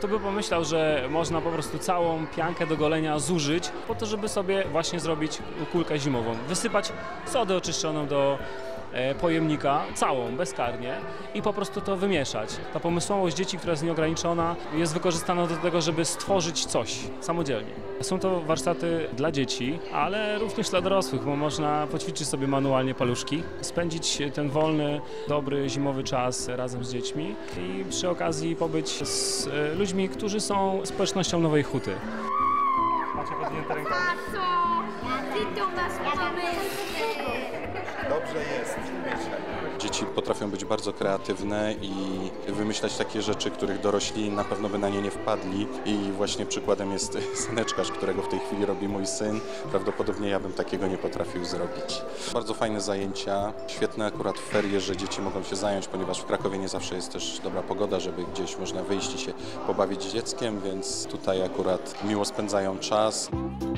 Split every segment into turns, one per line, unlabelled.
by pomyślał, że można po prostu całą piankę do golenia zużyć po to, żeby sobie właśnie zrobić kulkę zimową. Wysypać sodę oczyszczoną do pojemnika, całą, bezkarnie i po prostu to wymieszać. Ta pomysłowość dzieci, która jest nieograniczona, jest wykorzystana do tego, żeby stworzyć coś samodzielnie. Są to warsztaty dla dzieci, ale również dla dorosłych, bo można poćwiczyć sobie manualnie paluszki, spędzić ten wolny, dobry, zimowy czas razem z dziećmi i przy okazji pobyć z ludźmi, którzy są społecznością Nowej Huty. Macie podjęte rękawy?
Ty do nas
Dobrze jest. Dzieci potrafią być bardzo kreatywne i wymyślać takie rzeczy, których dorośli na pewno by na nie nie wpadli. I właśnie przykładem jest syneczkarz, którego w tej chwili robi mój syn. Prawdopodobnie ja bym takiego nie potrafił zrobić. Bardzo fajne zajęcia, świetne akurat w ferie, że dzieci mogą się zająć, ponieważ w Krakowie nie zawsze jest też dobra pogoda, żeby gdzieś można wyjść i się pobawić z dzieckiem, więc tutaj akurat miło spędzają czas.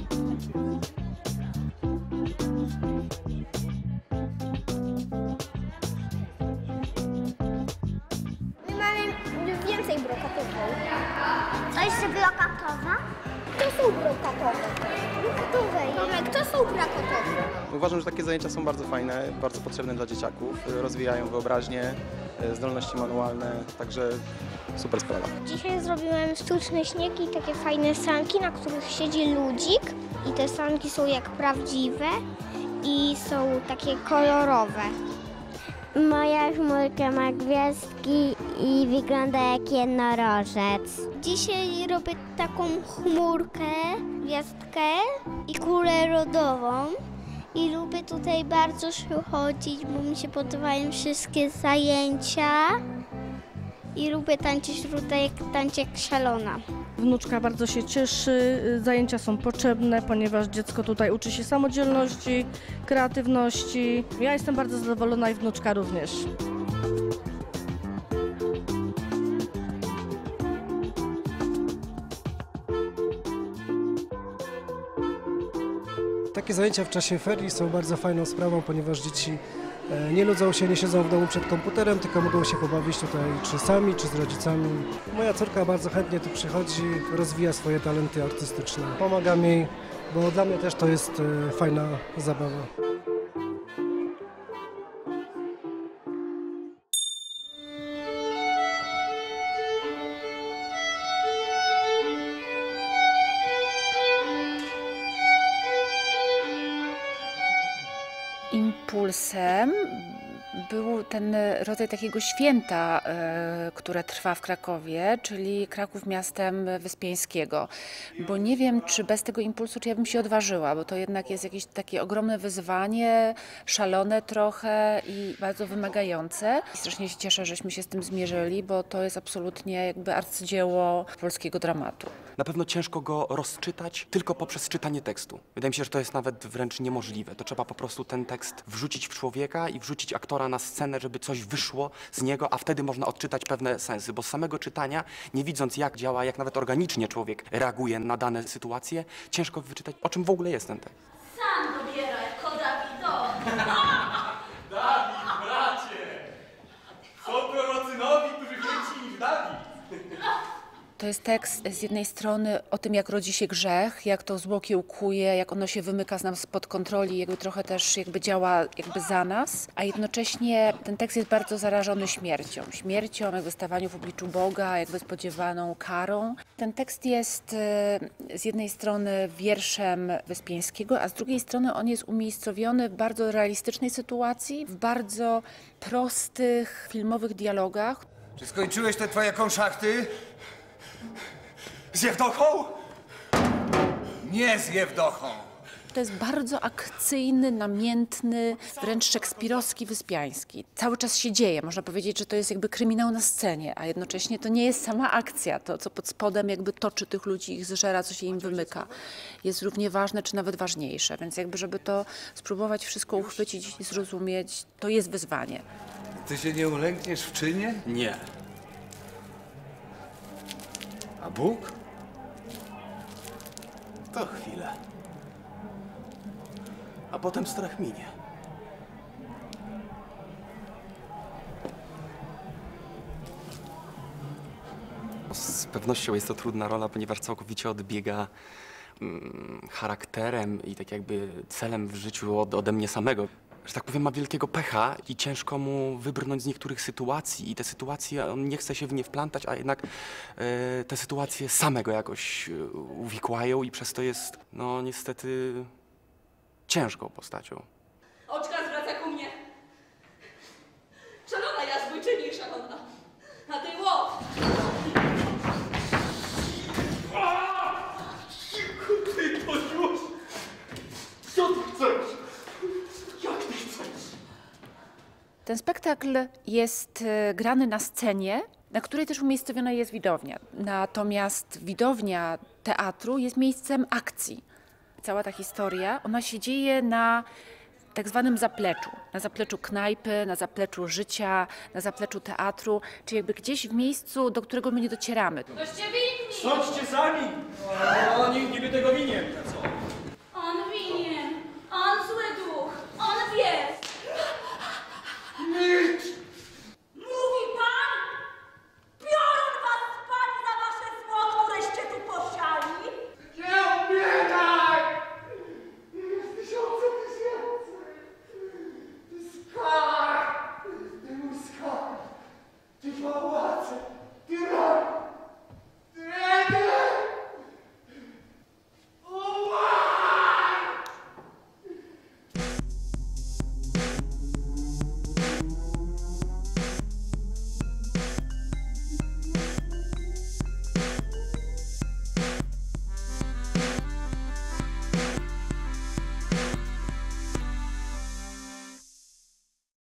Więcej brokatową. Co jeszcze brokatowa? To są brokatowe. Tomek, to są brokatowe.
Uważam, że takie zajęcia są bardzo fajne, bardzo potrzebne dla dzieciaków. Rozwijają wyobraźnię, zdolności manualne, także super sprawa.
Dzisiaj zrobiłem sztuczny śnieg i takie fajne sanki, na których siedzi ludzik. I te sanki są jak prawdziwe i są takie kolorowe.
Moja chmurka ma gwiazdki i wygląda jak jednorożec.
Dzisiaj robię taką chmurkę, gwiazdkę i kulę lodową. I lubię tutaj bardzo się chodzić, bo mi się podobają wszystkie zajęcia. I lubię tańczyć tutaj, tańczyć jak szalona.
Wnuczka bardzo się cieszy, zajęcia są potrzebne, ponieważ dziecko tutaj uczy się samodzielności, kreatywności. Ja jestem bardzo zadowolona i wnuczka również.
Takie zajęcia w czasie ferii są bardzo fajną sprawą, ponieważ dzieci nie nudzą się, nie siedzą w domu przed komputerem, tylko mogą się pobawić tutaj czy sami, czy z rodzicami. Moja córka bardzo chętnie tu przychodzi, rozwija swoje talenty artystyczne. Pomagam jej, bo dla mnie też to jest fajna zabawa.
Impulsem był ten rodzaj takiego święta, które trwa w Krakowie, czyli Kraków miastem Wyspiańskiego. Bo nie wiem, czy bez tego impulsu, czy ja bym się odważyła, bo to jednak jest jakieś takie ogromne wyzwanie, szalone trochę i bardzo wymagające. I strasznie się cieszę, żeśmy się z tym zmierzyli, bo to jest absolutnie jakby arcydzieło polskiego dramatu.
Na pewno ciężko go rozczytać tylko poprzez czytanie tekstu. Wydaje mi się, że to jest nawet wręcz niemożliwe. To trzeba po prostu ten tekst wrzucić w człowieka i wrzucić aktora na scenę, żeby coś wyszło z niego, a wtedy można odczytać pewne sensy, bo z samego czytania, nie widząc jak działa, jak nawet organicznie człowiek reaguje na dane sytuacje, ciężko wyczytać, o czym w ogóle jest ten tekst.
Sam dobiera jako Dawido.
Dawid, bracie! Są prorocynowi, którzy więksi niż Dawid.
To jest tekst z jednej strony o tym, jak rodzi się grzech, jak to zło kiełkuje, jak ono się wymyka z nas spod kontroli, jakby trochę też jakby działa jakby za nas, a jednocześnie ten tekst jest bardzo zarażony śmiercią. Śmiercią, jakby stawaniu w obliczu Boga, jakby spodziewaną karą. Ten tekst jest z jednej strony wierszem Wyspiańskiego, a z drugiej strony on jest umiejscowiony w bardzo realistycznej sytuacji, w bardzo prostych, filmowych dialogach.
Czy skończyłeś te twoje konszachty? Z Jewdochą? Nie z Jewdochą.
To jest bardzo akcyjny, namiętny, wręcz szekspirowski Wyspiański. Cały czas się dzieje, można powiedzieć, że to jest jakby kryminał na scenie, a jednocześnie to nie jest sama akcja. To, co pod spodem jakby toczy tych ludzi, ich zżera, co się im wymyka, jest równie ważne, czy nawet ważniejsze. Więc jakby, żeby to spróbować wszystko uchwycić i zrozumieć, to jest wyzwanie.
Ty się nie ulękniesz w czynie?
Nie.
A Bóg?
To chwilę. A potem strach minie. Z pewnością jest to trudna rola, ponieważ całkowicie odbiega charakterem i tak jakby celem w życiu ode mnie samego. Że tak powiem, ma wielkiego pecha i ciężko mu wybrnąć z niektórych sytuacji i te sytuacje, on nie chce się w nie wplątać, a jednak te sytuacje same go jakoś uwikłają i przez to jest, no niestety, ciężką postacią.
Oczka zwraca ku mnie. Szalona ja, zbójczyni szalona. A ty łop!
Ty to już! Co ty chcesz? Jak ty chcesz?
Ten spektakl jest grany na scenie, na której też umiejscowiona jest widownia. Natomiast widownia teatru jest miejscem akcji. Cała ta historia, ona się dzieje na tak zwanym zapleczu. Na zapleczu knajpy, na zapleczu życia, na zapleczu teatru, czyli jakby gdzieś w miejscu, do którego my nie docieramy.
Dość ciebie inni!
Chodźcie sami!